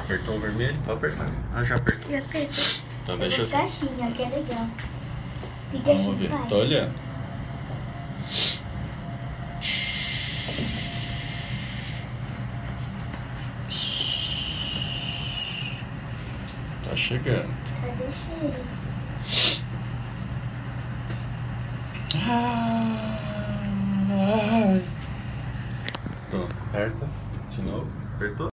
Apertou o vermelho? Pode apertar. Ah, já apertou. Já apertou. Então Eu deixa vou assim. ficar assim, ó, que é legal. Fica Vamos assim, ver. pai. Tô olhando. Tá chegando. Cadê ele? Pronto, aperta de novo. Apertou?